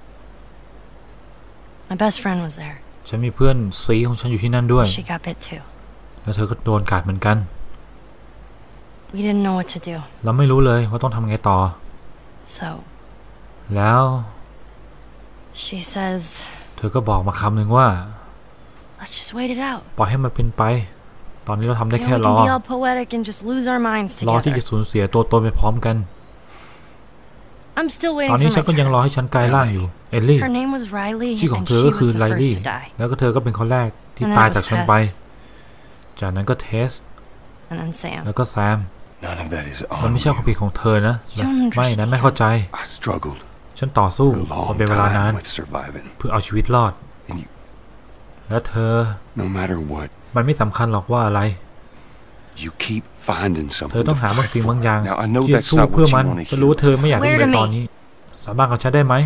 My best friend was there. ฉันมีเพื่อนซีของฉันอยู่ที่นั่นด้วย She got bit too. แล้วเธอก็โดนกัดเหมือนกัน We didn't know what to do. เราไม่รู้เลยว่าต้องทำไงต่อ So แล้ว she says เธอก็บอกมาคำหนึ่งว่า let's just wait it out. ปล่อยให้มันเป็นไปตอนนี้เราทำได้ You แค่ know, we รอ can be all poetic and just lose our minds รอที่ together. จะสูญเสียตัวตนไปพร้อมกัน I'm still ตอน waiting นี้ for ฉัน my ก็ยังรอ turn. ให้ฉันกลายร่างอยู่เอลลี่ Her name was Riley ชื่อของ and เธอ she ก็คือ was ไล the ลี่ first to die. แล้วก็เธอก็เป็นคนแรกที่ And ตาย then จาก was ฉันไป Tess. จากนั้นก็เทส And then Sam. แล้วก็แซม None of that is มัน on ไม่ใช่ความผิดของเธอนะ You don't ไม่นะ understand. ไม่เข้าใจ I struggled ฉันต่อสู้ a มา long เป็นเวลานาน time with surviving. เพื่อเอาชีวิตรอด And you, และเธอ no matter what, มันไม่สำคัญหรอกว่าอะไร you keep finding เธ something อต้อ to งหาบาง fight สิ่ง for. บางอย่าง Now I know ที่จะ that's สู้ not เพื่อ what มัน you want to ฉันรู้ว่าเธอ hear. ไม่อยากได้ยินในตอนนี้สาบานกับฉันได้ไหม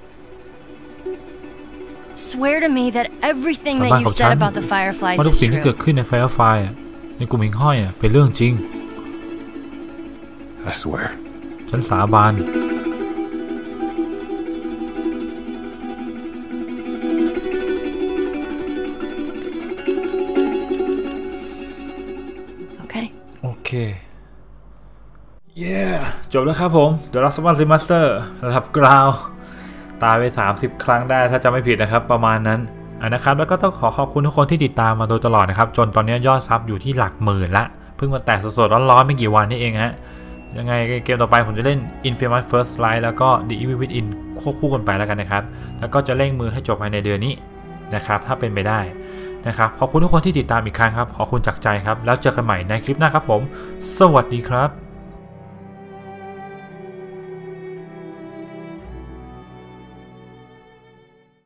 Swear to me that everything สา that บานกั you've บฉัน said about the Fireflies ว่าทุก is สิ่งที่เกิด true. ขึ้นในไฟร์ไฟในกลุ่มหิ่งห้อยเป็นเรื่องจริง I swear. ฉันสาบาน Okay. โอเคเย้จบแล้วครับผม The Last of Us Remaster ระดับกราวตายไป30 ครั้งได้ถ้าจะไม่ผิดนะครับประมาณนั้นนะครับแล้วก็ต้องขอบคุณทุกคนที่ติดตามมาโดยตลอดนะครับจนตอนนี้ยอดซับอยู่ที่หลักหมื่นละเพิ่งมาแตกสดๆร้อนๆไม่กี่วันนี้เองฮะยังไงเกมต่อไปผมจะเล่น Infamous First Light แล้วก็ The Evil Within ควบคู่กันไปแล้วกันนะครับแล้วก็จะเร่งมือให้จบภายในเดือนนี้นะครับถ้าเป็นไปได้นะครับขอบคุณทุกคนที่ติดตามอีกครั้งครับขอบคุณจากใจครับแล้วเจอกันใหม่ในคลิปหน้าครับผมสวัสดีครับ